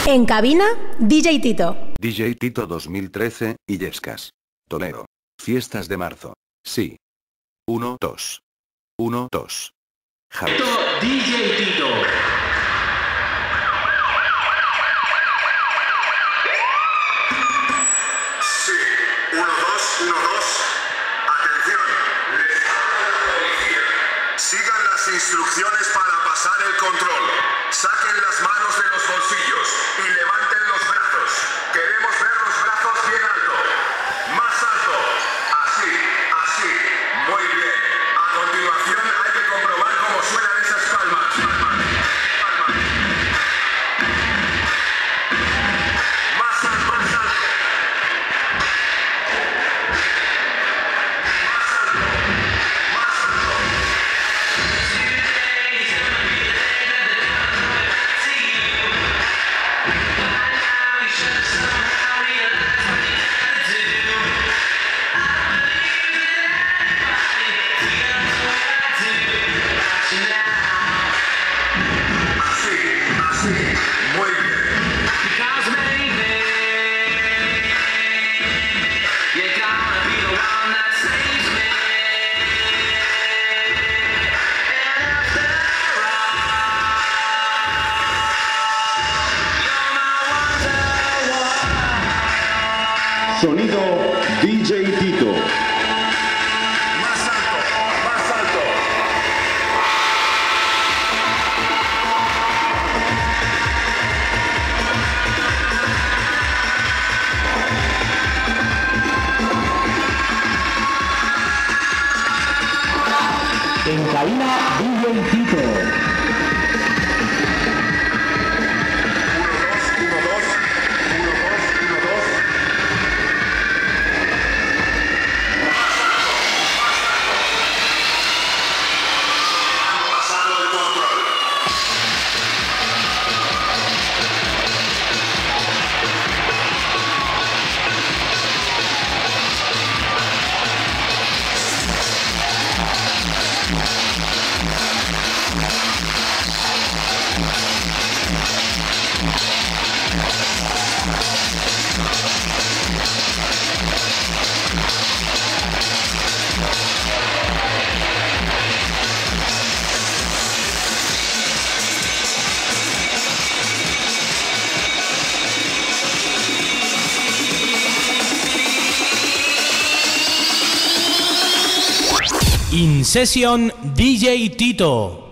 En cabina, DJ Tito. DJ Tito 2013, Illescas. Toledo. Fiestas de marzo. Sí. 1, 2. 1, 2. Javes. DJ Tito. Sí. 1, 2, 1, 2. Atención. Les habla la policía. Sigan las instrucciones para pasar el control. Saquen las manos de los bolsillos y levanten los brazos. Queremos ver los brazos bien alto. Más alto. Así, así. Muy bien. A continuación hay que comprobar cómo suenan esas palmas. Palmas. Más alto, más alto. Más alto. Más alto. Así, muy bien. Sonido DJ Tito. Más alto, más alto. En cabina, DJ Tito. 1, 2, 1, 2. 1, 2, 1, 2. Han pasado el control. In Session DJ Tito.